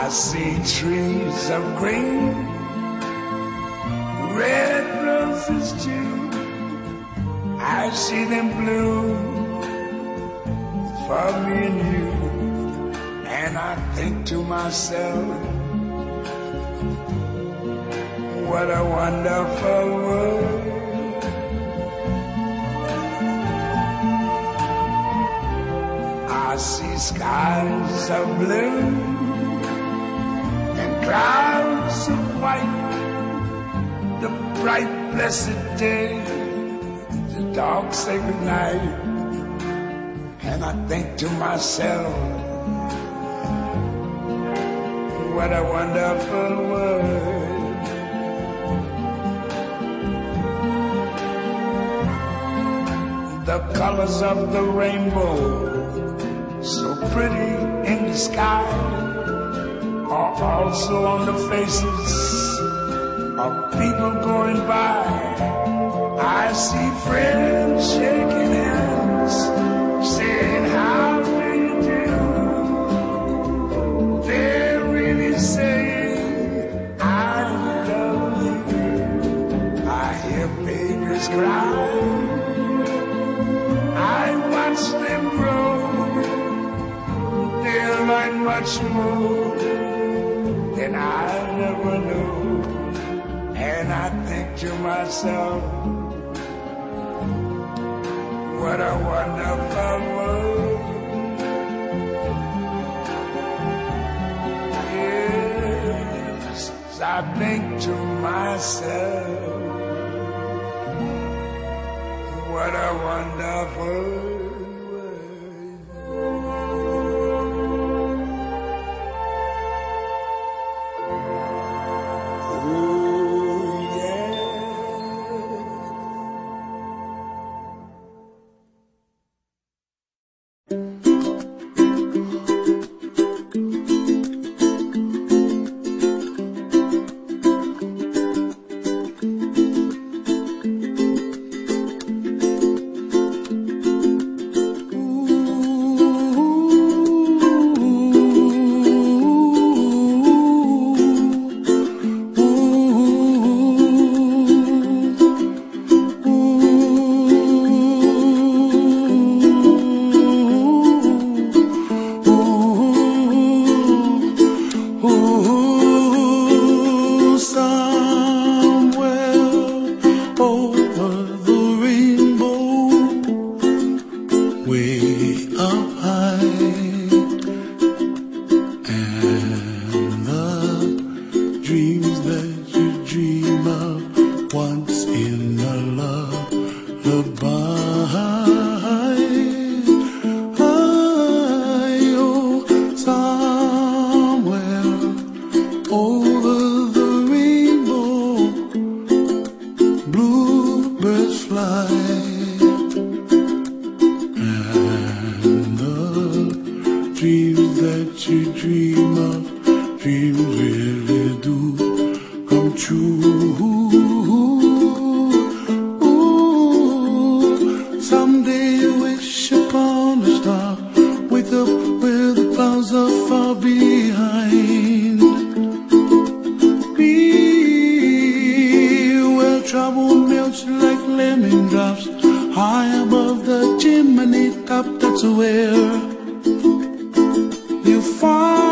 see trees of green, red roses too. I see them bloom for me and you. And I think to myself, what a wonderful world. I see skies of blue and clouds of white, the bright blessed day, the dark sacred night. And I think to myself, what a wonderful world. The colors of the rainbow, so pretty in the sky, are also on the faces of people going by. I see friends shaking hands, saying, how do you do? They're really saying, I love you. I hear babies cry, I watch them grow. They'll learn much more than I never knew. And I think to myself, what a wonderful world. Yes, I think to myself, what a wonderful world. High above the chimney top, that's where you find